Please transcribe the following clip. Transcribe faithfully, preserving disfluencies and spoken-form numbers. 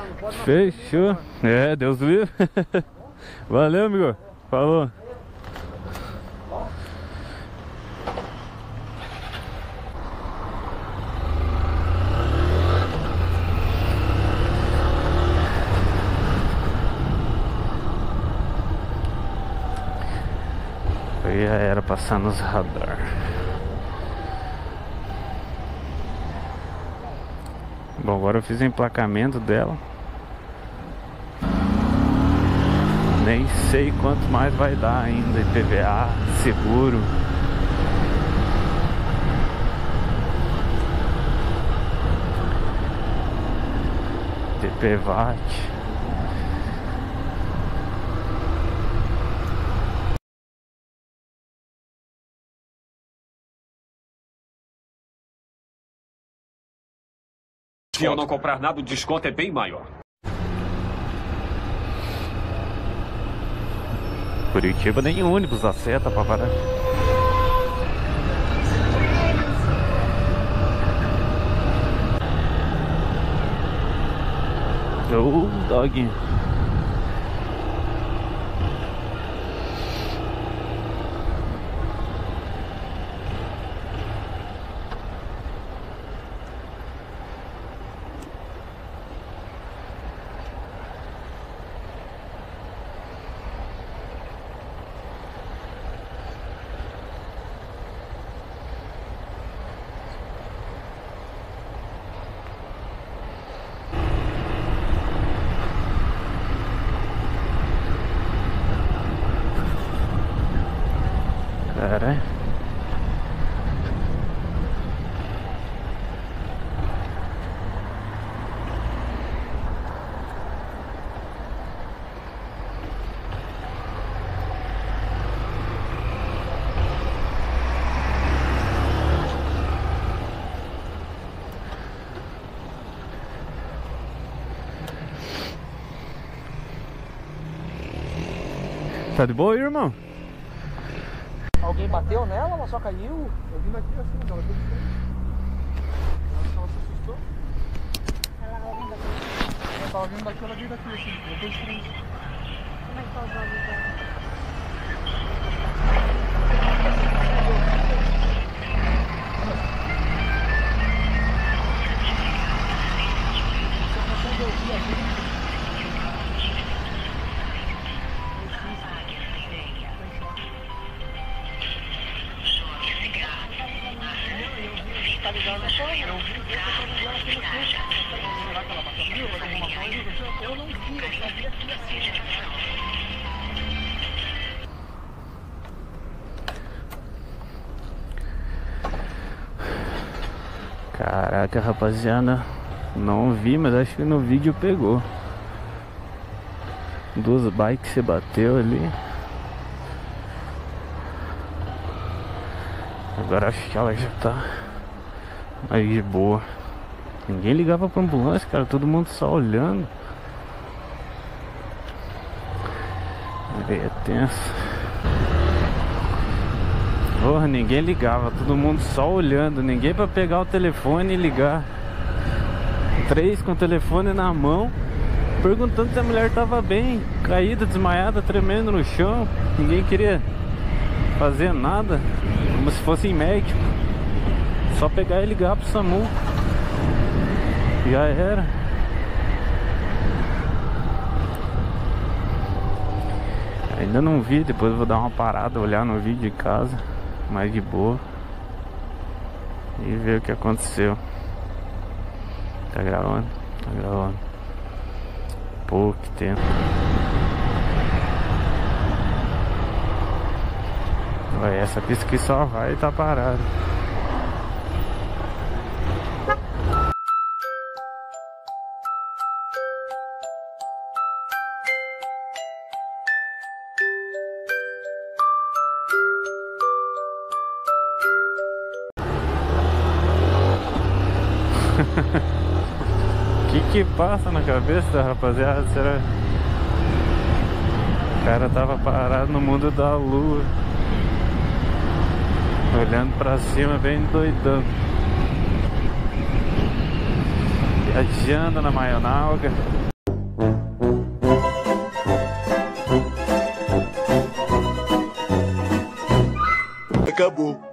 não pode não. Fechou. É, Deus livre. Valeu, amigo. Falou. Já era passar nos radar. Bom, agora eu fiz o emplacamento dela. Nem sei quanto mais vai dar ainda, I P V A, seguro. T P V A T. Se eu não comprar nada, o desconto é bem maior. Curitiba nem ônibus acerta pra parar. Ô, dog. Cara. Tá de boa aí, irmão? Alguém bateu nela, ela só caiu? Eu vim daqui assim, ela deu de frente. Ela se assustou. Ela tava vindo aqui. Ela tava vindo daqui, ela veio daqui assim, eu deu de frente. Como é que tá os olhos dela? Tá ligado? Eu vi, eu vi ela aqui no canto. Será que ela bateu comigo? Vai alguma coisa? Eu não vi, eu sabia que ia ser. Caraca, rapaziada. Não vi, mas acho que no vídeo pegou. Duas bikes se bateu ali. Agora acho que ela já tá mais de boa. Ninguém ligava pra ambulância, cara. Todo mundo só olhando. Aí é tenso. Porra, ninguém ligava. Todo mundo só olhando. Ninguém pra pegar o telefone e ligar. Três com o telefone na mão, perguntando se a mulher tava bem. Caída, desmaiada, tremendo no chão. Ninguém queria fazer nada. Como se fosse médico. Só pegar e ligar pro SAMU. Já era. Ainda não vi, depois eu vou dar uma parada, olhar no vídeo de casa, mais de boa, e ver o que aconteceu. Tá gravando? Tá gravando. Pô, que tempo. Olha, essa pista aqui só vai e tá parada. O que que passa na cabeça da rapaziada? Será? O cara tava parado no mundo da lua, olhando pra cima bem doidão, viajando na maionalga. acabou.